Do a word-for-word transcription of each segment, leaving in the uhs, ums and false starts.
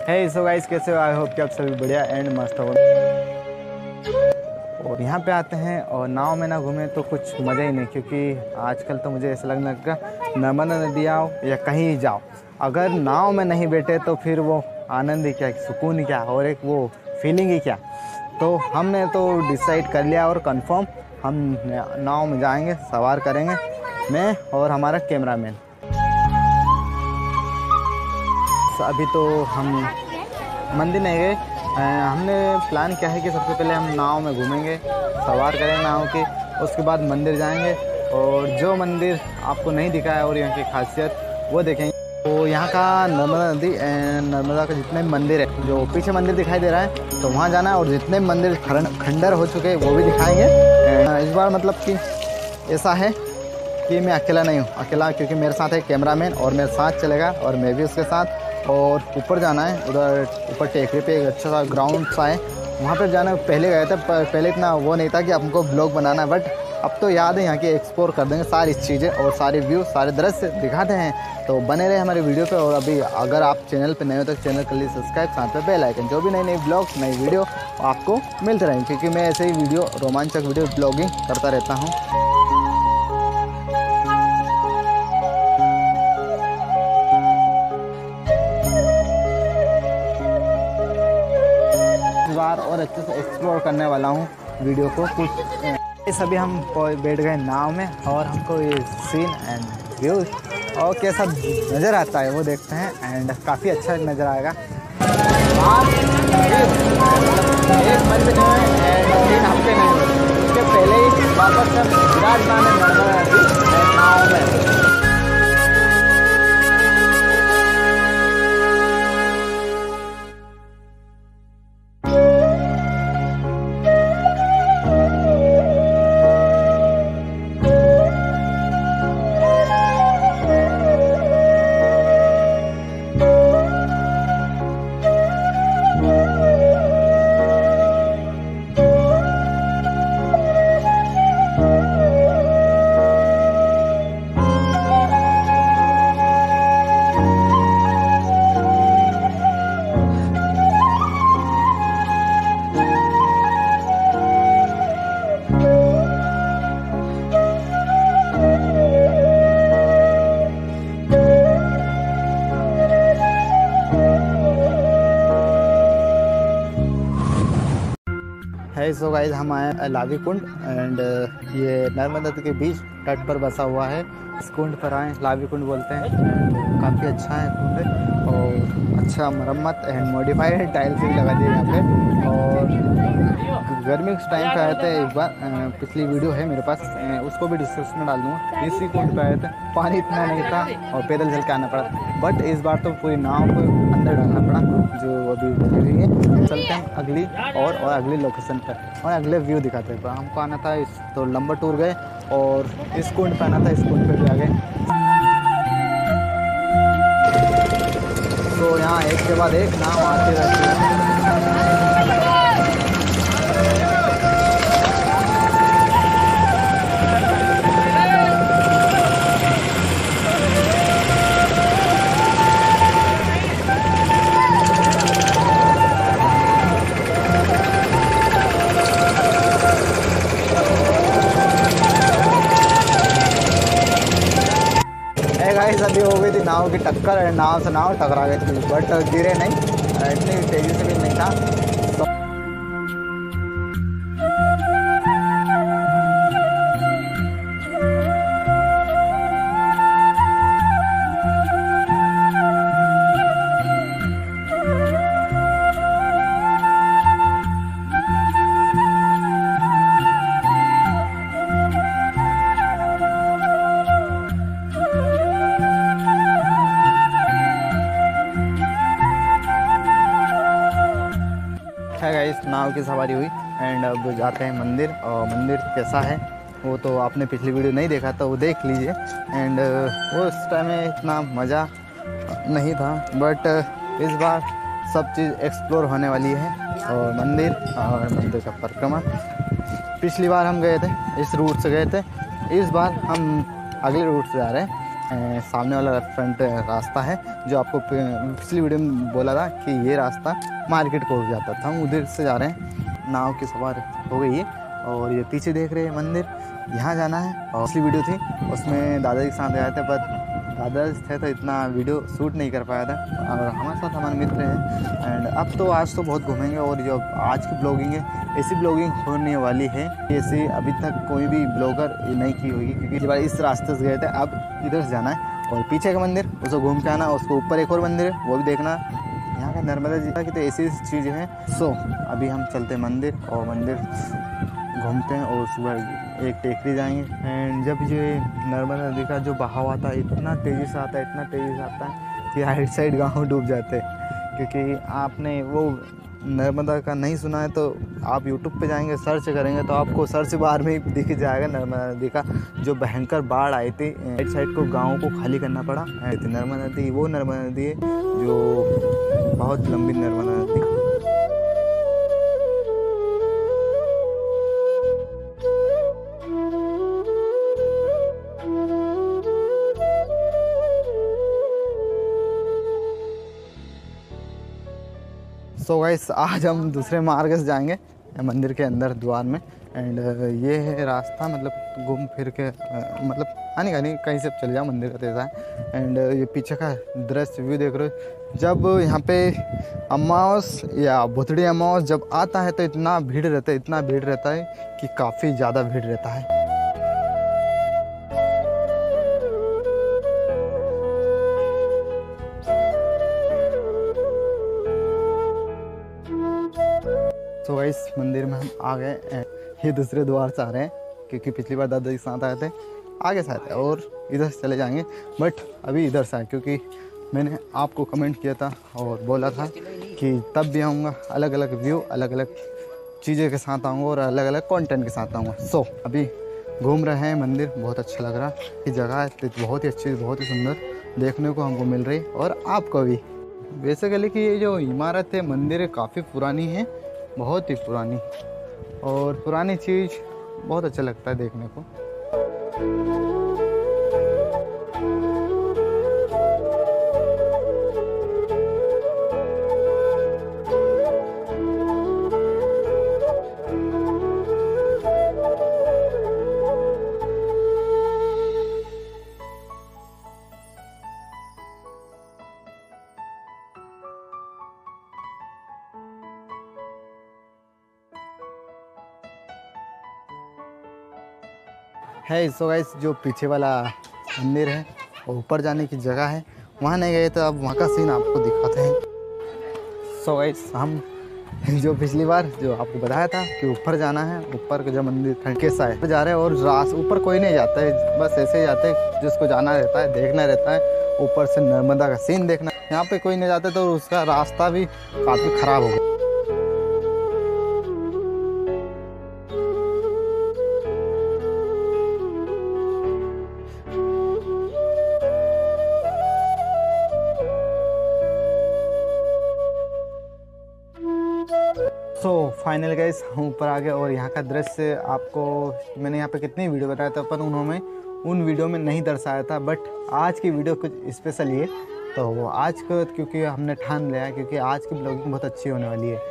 है so guys, कैसे हो? आई होप कि आप सभी बढ़िया एंड मस्त हो। और यहाँ पे आते हैं और नाव में ना घूमें तो कुछ मज़ा ही नहीं, क्योंकि आजकल तो मुझे ऐसा लगने लगा नर्मदा नदी आओ या कहीं जाओ, अगर नाव में नहीं बैठे तो फिर वो आनंद ही क्या, सुकून ही क्या, और एक वो फीलिंग ही क्या। तो हमने तो डिसाइड कर लिया और कंफर्म हम नाव में जाएंगे, सवार करेंगे, मैं और हमारा कैमरामैन। अभी तो हम मंदिर नहीं गए, हमने प्लान किया है कि सबसे पहले हम नाव में घूमेंगे, सवार करेंगे नाव की, उसके बाद मंदिर जाएंगे और जो मंदिर आपको नहीं दिखा है और यहाँ की खासियत वो देखेंगे। तो यहाँ का नर्मदा नदी, नर्मदा का जितने मंदिर है, जो पीछे मंदिर दिखाई दे रहा है तो वहाँ जाना है, और जितने मंदिर खंडर हो चुके हैं वो भी दिखाएंगे। इस बार मतलब कि ऐसा है कि मैं अकेला नहीं हूँ, अकेला क्योंकि मेरे साथ है कैमरामैन और मेरे साथ चलेगा और मैं भी उसके साथ। और ऊपर जाना है, उधर ऊपर टेकरी पे एक अच्छा सा ग्राउंड सा है, वहाँ पर जाना। पहले गए थे, पहले इतना वो नहीं था कि हमको ब्लॉग बनाना है, बट अब तो याद है, यहाँ की एक्सप्लोर कर देंगे सारी चीज़ें और सारे व्यू, सारे दृश्य दिखाते हैं। तो बने रहे हमारे वीडियो पे। और अभी अगर आप चैनल पे नए हो तो चैनल कर लीजिए सब्सक्राइब, साथ में बेल आइकन, जो भी नई नई ब्लॉग नई वीडियो आपको मिलते रहेंगे, क्योंकि मैं ऐसे ही वीडियो, रोमांचक वीडियो ब्लॉगिंग करता रहता हूँ। और अच्छे से एक्सप्लोर करने वाला हूँ वीडियो को। कुछ सभी हम बैठ गए नाव में और हमको ये सीन एंड व्यू और कैसा नज़र आता है वो देखते हैं, एंड काफ़ी अच्छा नज़र आएगा। एक मंथ जो है तीन हफ्ते नहीं हुए, उसके पहले ही वापस विराजमान है नर्मदा नदी नाव में। है सो गाइस, हम आए लावी कुंड एंड ये नर्मदा नदी के बीच तट पर बसा हुआ है। इस कुंड पर आए, लावी कुंड बोलते हैं। काफ़ी अच्छा है कुंड और अच्छा मरम्मत एंड मॉडिफाइड टाइल्स भी लगा दिए यहाँ पे। और गर्मी के टाइम पे आए थे एक बार, पिछली वीडियो है मेरे पास, उसको भी डिस्क्रिप्शन में डाल दूँगा। इसी कुंड पे आए थे, पानी इतना नहीं था और पैदल चल के आना पड़ा, बट इस बार तो पूरी नाव को अंदर डालना पड़ा, जो अभी बची हुई है। चलते हैं अगली और और अगली लोकेशन पर और अगले व्यू दिखाते हैं। हमको आना था इस, तो लंबा टूर गए और इस कुंड पे आना था, इस कुंड पे भी आ गए। तो यहाँ एक के बाद एक नाव आती रहती है। गाइस अभी हो गई थी नाव की टक्कर, नाव से नाव टकरा गई थी, बट गिरे नहीं, इतनी तेज़ी से भी नहीं था। है गाइस, नाव की सवारी हुई एंड अब जाते हैं मंदिर। और मंदिर कैसा है वो तो आपने पिछली वीडियो नहीं देखा था, वो देख लीजिए। एंड वो उस टाइम में इतना मज़ा नहीं था, बट इस बार सब चीज़ एक्सप्लोर होने वाली है। और मंदिर और मंदिर का परिक्रमा, पिछली बार हम गए थे इस रूट से गए थे, इस बार हम अगले रूट से जा रहे हैं। सामने वाला फ्रंट रास्ता है जो आपको पिछली वीडियो में बोला था कि ये रास्ता मार्केट को हो जाता था। हम उधर से जा रहे हैं, नाव की सवार हो गई है और ये पीछे देख रहे हैं मंदिर, यहाँ जाना है। और पिछली वीडियो थी उसमें दादाजी के साथ गए थे, पर दादाजी थे तो इतना वीडियो शूट नहीं कर पाया था। और हमारे साथ हमारे मित्र हैं एंड अब तो आज तो बहुत घूमेंगे। और जो आज की ब्लॉगिंग है ऐसी ब्लॉगिंग होने वाली है ऐसे अभी तक कोई भी ब्लॉगर नहीं की होगी, क्योंकि बार इस रास्ते से गए थे, अब इधर से जाना है। और पीछे का मंदिर उसको घूम के आना, उसको ऊपर एक और मंदिर है वो भी देखना। यहाँ का नर्मदा जी की तो ऐसी चीज़ें हैं। सो अभी हम चलते हैं मंदिर और मंदिर घूमते हैं और सुबह एक टेकरी जाएंगे। एंड जब ये नर्मदा नदी का जो बहाव आता है इतना तेज़ी से आता है, इतना तेज़ी से आता है कि राइट साइड गाँव डूब जाते हैं। क्योंकि आपने वो नर्मदा का नहीं सुना है तो आप यूट्यूब पे जाएंगे, सर्च करेंगे तो आपको सर्च बार में ही दिख जाएगा नर्मदा नदी का जो भयंकर बाढ़ आई थी, राइट साइड को गाँव को खाली करना पड़ा। नर्मदा नदी वो नर्मदा नदी है जो बहुत लंबी नर्मदा नदी। सो so गाइस आज हम दूसरे मार्ग से जाएंगे मंदिर के अंदर द्वार में। एंड ये है रास्ता, मतलब घूम फिर के मतलब आने का नहीं, कहीं से चले जाओ मंदिर का तेज़ा है। एंड ये पीछे का दृश्य व्यू देख रहे हो, जब यहाँ पे अमावस या भुतड़ी अमावस जब आता है तो इतना भीड़ रहता है, इतना भीड़ रहता है कि काफ़ी ज़्यादा भीड़ रहता है। तो so इस मंदिर में हम आ गए। ये दूसरे द्वार से आ रहे हैं क्योंकि पिछली बार दादा जी के साथ आए थे, आगे से आए थे और इधर से चले जाएंगे। बट अभी इधर से आए क्योंकि मैंने आपको कमेंट किया था और बोला था कि तब भी आऊँगा, अलग अलग व्यू अलग अलग चीज़ें के साथ आऊँगा और अलग अलग कंटेंट के साथ आऊँगा। सो so, अभी घूम रहे हैं मंदिर, बहुत अच्छा लग रहा है। ये जगह बहुत ही अच्छी, बहुत ही सुंदर देखने को हमको मिल रही और आपको भी। बेसिकली कि ये जो इमारत है मंदिर है काफ़ी पुरानी है, बहुत ही पुरानी, और पुरानी चीज़ बहुत अच्छा लगता है देखने को। है सो गाइस जो पीछे वाला मंदिर है और ऊपर जाने की जगह है, वहाँ नहीं गए तो अब वहाँ का सीन आपको दिखाते हैं। सो गाइस हम जो पिछली बार जो आपको बताया था कि ऊपर जाना है, ऊपर का जो मंदिर कैसा है जा रहे हैं और रास ऊपर कोई नहीं जाता है, बस ऐसे ही जाते हैं जिसको जाना रहता है, देखना रहता है, ऊपर से नर्मदा का सीन देखना। यहाँ पे कोई नहीं जाता तो उसका रास्ता भी काफ़ी ख़राब हो गया। सो फाइनल गाइस हम ऊपर आ गए और यहाँ का दृश्य आपको मैंने यहाँ पे कितनी वीडियो बताया था, पर उन्होंने उन वीडियो में नहीं दर्शाया था। बट आज की वीडियो कुछ स्पेशल है, तो आज का क्योंकि हमने ठान लिया क्योंकि आज की ब्लॉगिंग बहुत अच्छी होने वाली है।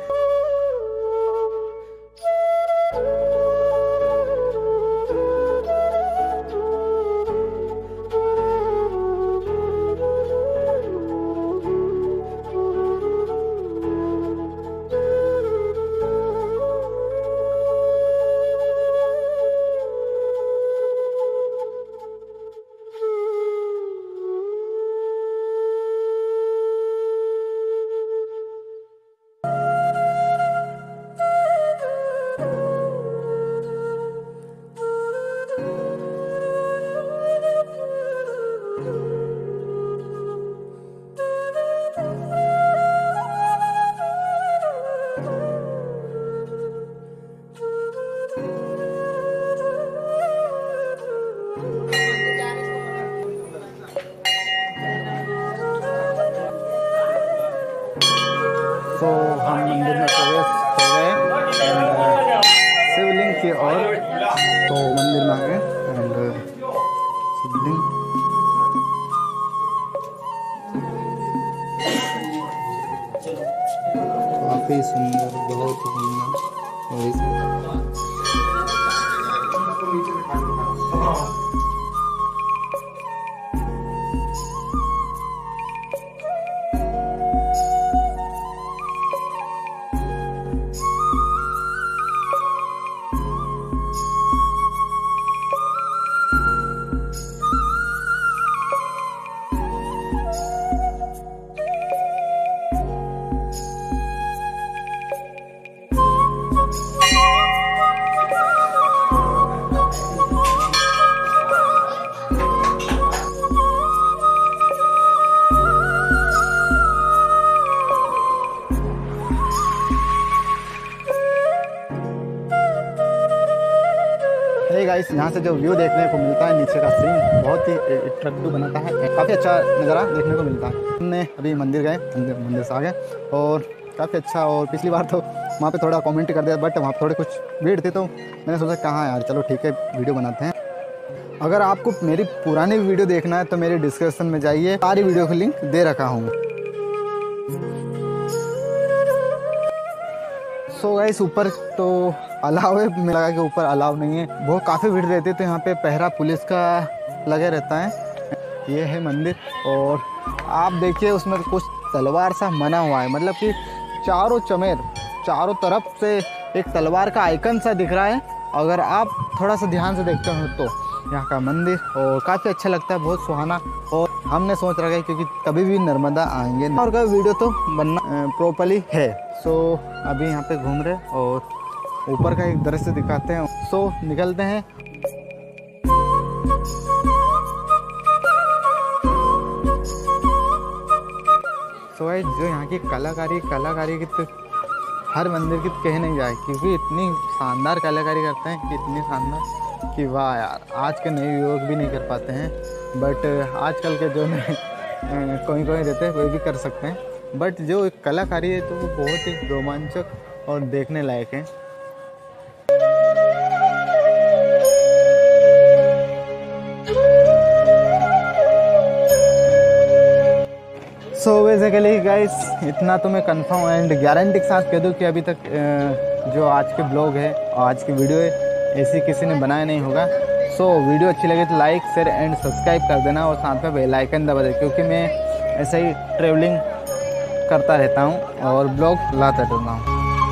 तो हम मंदिर में प्रवेश हो गए एंड शिवलिंग की ओर, तो मंदिर में आ गए एंड शिवलिंग काफ़ी सुंदर, बहुत ही सुंदर। और इस गाइस, यहाँ से जो व्यू देखने को मिलता है नीचे का सीन बहुत ही अट्रैक्टिव बनाता है, काफ़ी अच्छा नज़ारा देखने को मिलता है। हमने अभी मंदिर गए, मंदिर से आ गए और काफ़ी अच्छा। और पिछली बार तो वहाँ पे थोड़ा कमेंट कर दिया, बट वहाँ थोड़े कुछ भीड़ थी तो मैंने सोचा कहाँ यार, चलो ठीक है वीडियो बनाते हैं। अगर आपको मेरी पुरानी वीडियो देखना है तो मेरे डिस्क्रिप्शन में जाइए, सारी वीडियो की लिंक दे रखा हूँ। सो गाइस, ऊपर तो अलाव है, मुझे लगा कि ऊपर अलाव नहीं है, बहुत काफ़ी भीड़ रहती है तो यहाँ पे पहरा पुलिस का लगे रहता है। ये है मंदिर और आप देखिए उसमें कुछ तलवार सा बना हुआ है, मतलब कि चारों चमेर चारों तरफ से एक तलवार का आइकन सा दिख रहा है। अगर आप थोड़ा सा ध्यान से देखते हो तो यहाँ का मंदिर और काफ़ी अच्छा लगता है, बहुत सुहाना। और हमने सोच रखा है क्योंकि कभी भी नर्मदा आएंगे और का वीडियो तो बनना प्रॉपरली है। सो अभी यहाँ पे घूम रहे और ऊपर का एक दृश्य दिखाते हैं। सो निकलते हैं। सो so, जो यहाँ की कलाकारी कलाकारी की तो हर मंदिर की कह नहीं जाए, क्योंकि इतनी शानदार कलाकारी करते हैं कि इतनी शानदार कि वाह यार, आज के नए युवक भी नहीं कर पाते हैं। बट आजकल के जो कोई कोई रहते हैं कोई भी कर सकते हैं, बट जो कलाकारी है तो वो बहुत ही रोमांचक और देखने लायक है। सो बेसिकली गाइस, इतना तो मैं कंफर्म एंड गारंटी के साथ कह दूँ कि अभी तक जो आज के ब्लॉग है और आज की वीडियो है ऐसी किसी ने बनाया नहीं होगा। सो so, वीडियो अच्छी लगे तो लाइक शेयर एंड सब्सक्राइब कर देना और साथ में बेल आइकन दबा देना, क्योंकि मैं ऐसे ही ट्रैवलिंग करता रहता हूँ और ब्लॉग लाता रहता हूँ।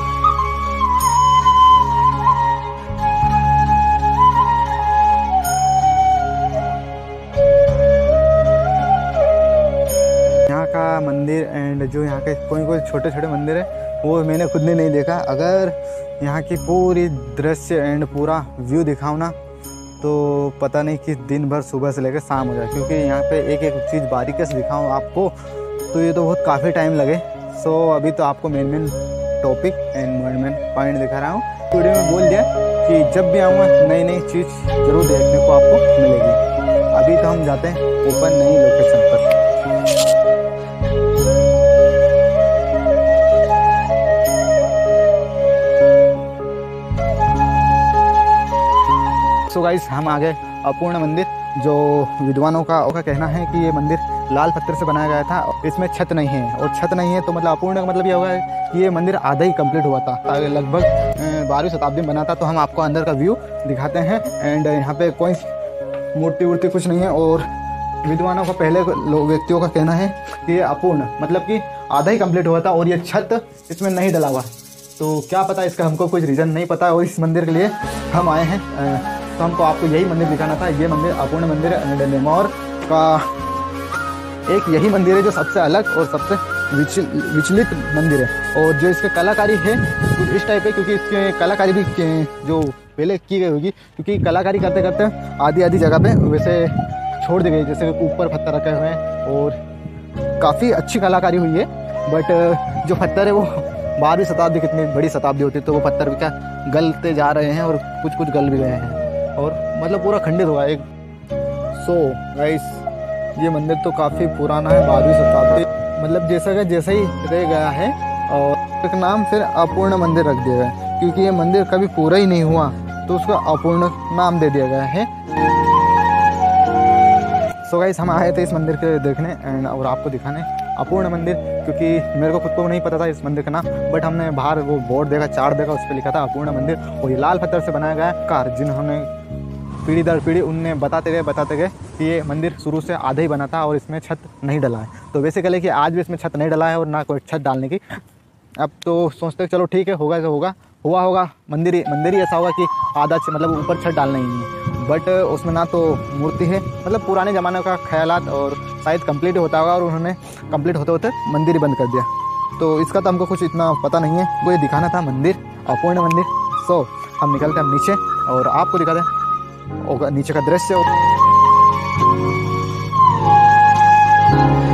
यहाँ का मंदिर एंड जो यहाँ के कोई कोई छोटे छोटे मंदिर है वो मैंने खुद ने नहीं देखा। अगर यहाँ की पूरी दृश्य एंड पूरा व्यू दिखाऊँ ना तो पता नहीं कि दिन भर सुबह से लेकर शाम हो जाए, क्योंकि यहाँ पे एक एक चीज़ बारीकी से दिखाऊँ आपको तो ये तो बहुत काफ़ी टाइम लगे। सो अभी तो आपको main main topic and main main point दिखा रहा हूँ। वीडियो में बोल दिया कि जब भी आऊँगा नई नई चीज़ ज़रूर देखने को आपको मिलेगी। अभी तो हम जाते हैं ऊपर नई लोकेशन पर। सो गाइस, हम आ गए अपूर्ण मंदिर, जो विद्वानों का, का कहना है कि ये मंदिर लाल पत्थर से बनाया गया था। इसमें छत नहीं है और छत नहीं है तो मतलब अपूर्ण का मतलब ये होगा कि ये मंदिर आधा ही कंप्लीट हुआ था, लगभग बारहवीं शताब्दी में बना था। तो हम आपको अंदर का व्यू दिखाते हैं। एंड यहाँ पे कोई मूर्ति वूर्ति कुछ नहीं है और विद्वानों का, पहले लोग व्यक्तियों का कहना है कि ये अपूर्ण मतलब कि आधा ही कंप्लीट हुआ था और ये छत इसमें नहीं डला हुआ। तो क्या पता, इसका हमको कुछ रीज़न नहीं पता और इस मंदिर के लिए हम आए हैं। तो हमको आपको यही मंदिर दिखाना था। ये मंदिर अपूर्ण मंदिर है। नेमौर का एक यही मंदिर है जो सबसे अलग और सबसे विचल, विचलित मंदिर है। और जो इसके कलाकारी है कुछ इस टाइप है, क्योंकि इसके कलाकारी भी जो पहले की गई होगी, क्योंकि कलाकारी करते करते आधी आधी जगह पे वैसे छोड़ दी गई, जैसे ऊपर पत्थर रखे हुए हैं और काफ़ी अच्छी कलाकारी हुई है। बट जो पत्थर है वो बारहवीं शताब्दी, कितनी बड़ी शताब्दी होती है तो वो पत्थर भी क्या गलते जा रहे हैं और कुछ कुछ गल भी गए हैं और मतलब पूरा खंडित हुआ एक। सो गाइस, ये मंदिर तो काफ़ी पुराना है, बारहवीं शताब्दी, मतलब जैसा का जैसा ही रह गया है। और एक नाम फिर अपूर्ण मंदिर रख दिया गया है, क्योंकि ये मंदिर कभी पूरा ही नहीं हुआ तो उसका अपूर्ण नाम दे दिया गया है। सो गाइस, हम आए थे इस मंदिर के देखने एंड और आपको दिखाने अपूर्ण मंदिर, क्योंकि मेरे को खुद को नहीं पता था इस मंदिर का नाम, बट हमने बाहर वो बोर्ड देखा, चार्ट देखा, उस पर लिखा था अपूर्ण मंदिर। और ये लाल पत्थर से बनाया गया है। कार जिन्होंने पीढ़ी दर पीढ़ी उनने बताते गए बताते गए कि ये मंदिर शुरू से आधा ही बना था और इसमें छत नहीं डला है। तो बेसिकली कि आज भी इसमें छत नहीं डला है और ना कोई छत डालने की। अब तो सोचते चलो ठीक है, होगा जो होगा हुआ होगा। मंदिर ही मंदिर ही ऐसा होगा कि आधा मतलब ऊपर छत डालना ही नहीं है, बट उसमें ना तो मूर्ति है, मतलब पुराने ज़माने का ख्यालात, और शायद कंप्लीट होता होगा और उन्होंने कंप्लीट होते होते मंदिर ही बंद कर दिया। तो इसका तो हमको कुछ इतना पता नहीं है, वो ये दिखाना था मंदिर, अपूर्ण मंदिर। सो हम निकलते हैं नीचे और आपको दिखाते हैं नीचे का दृश्य।